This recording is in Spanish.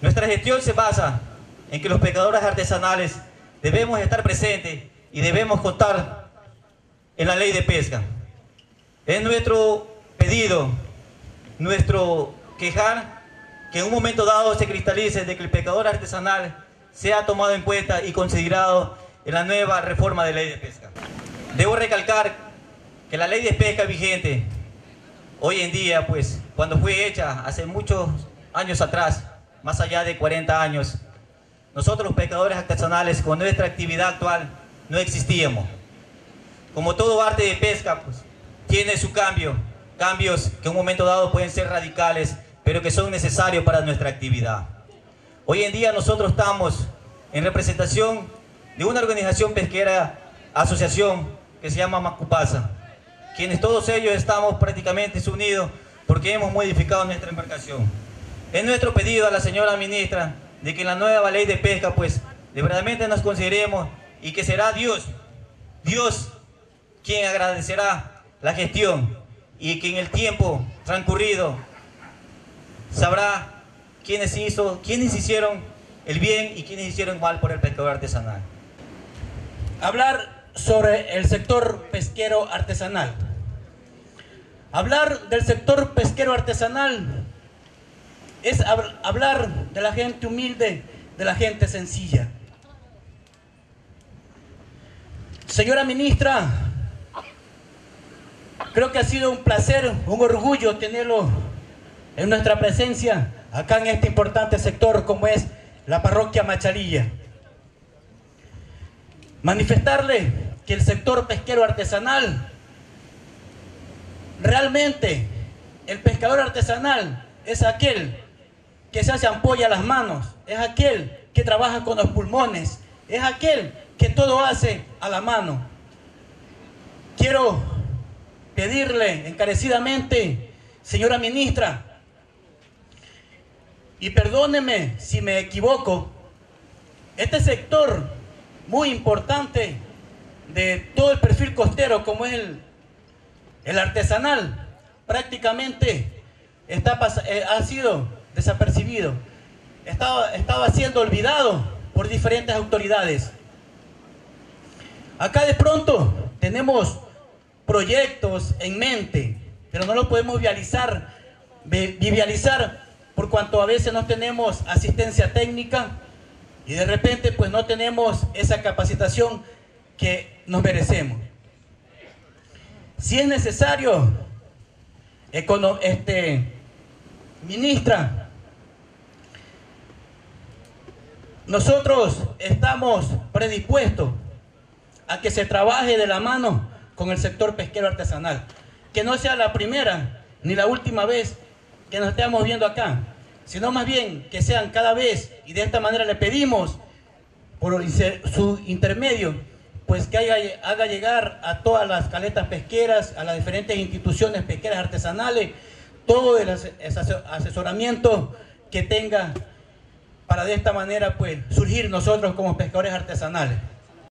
Nuestra gestión se basa en que los pescadores artesanales debemos estar presentes y debemos contar en la ley de pesca. Es nuestro pedido, nuestro quejar, que en un momento dado se cristalice de que el pescador artesanal sea tomado en cuenta y considerado en la nueva reforma de ley de pesca. Debo recalcar que la ley de pesca vigente hoy en día, pues, cuando fue hecha hace muchos años atrás, más allá de 40 años, nosotros los pescadores artesanales con nuestra actividad actual no existíamos. Como todo arte de pesca, pues, tiene su cambios que en un momento dado pueden ser radicales, pero que son necesarios para nuestra actividad. Hoy en día nosotros estamos en representación de una organización pesquera, asociación, que se llama Macupasa, quienes todos ellos estamos prácticamente unidos porque hemos modificado nuestra embarcación. Es nuestro pedido a la señora ministra de que en la nueva ley de pesca, pues, de verdaderamente nos consideremos y que será Dios quien agradecerá la gestión y que en el tiempo transcurrido sabrá quiénes hicieron el bien y quiénes hicieron mal por el pescador artesanal. Hablar sobre el sector pesquero artesanal. Hablar del sector pesquero artesanal es hablar de la gente humilde, de la gente sencilla. Señora ministra, creo que ha sido un placer, un orgullo tenerlo en nuestra presencia acá en este importante sector como es la parroquia Machalilla. Manifestarle que el sector pesquero artesanal, realmente el pescador artesanal es aquel que se hace ampolla a las manos, es aquel que trabaja con los pulmones, es aquel que todo hace a la mano. Quiero pedirle encarecidamente, señora ministra, y perdóneme si me equivoco, este sector muy importante de todo el perfil costero como es el artesanal, prácticamente ha sido desapercibido, estaba siendo olvidado por diferentes autoridades. Acá de pronto tenemos proyectos en mente, pero no los podemos viabilizar por cuanto a veces no tenemos asistencia técnica y de repente pues no tenemos esa capacitación que nos merecemos. Si es necesario, ministra, nosotros estamos predispuestos a que se trabaje de la mano con el sector pesquero artesanal. Que no sea la primera ni la última vez que nos estemos viendo acá, sino más bien que sean cada vez, y de esta manera le pedimos por su intermedio, pues que haga llegar a todas las caletas pesqueras, a las diferentes instituciones pesqueras artesanales, todo el asesoramiento que tenga para de esta manera pues surgir nosotros como pescadores artesanales.